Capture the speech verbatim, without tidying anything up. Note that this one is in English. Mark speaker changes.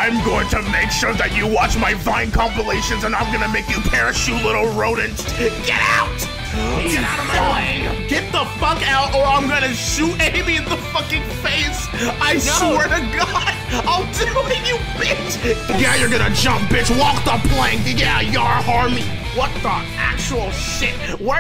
Speaker 1: I'm going to make sure that you watch my Vine compilations, and I'm gonna make you parachute little rodents. Get out! Get out of my way! Get the fuck out, or I'm gonna shoot Amy in the fucking face! I no. swear to God, I'll do it, you bitch! Yeah, you're gonna jump, bitch. Walk the plank. Yeah, you're harming. What the actual shit? Where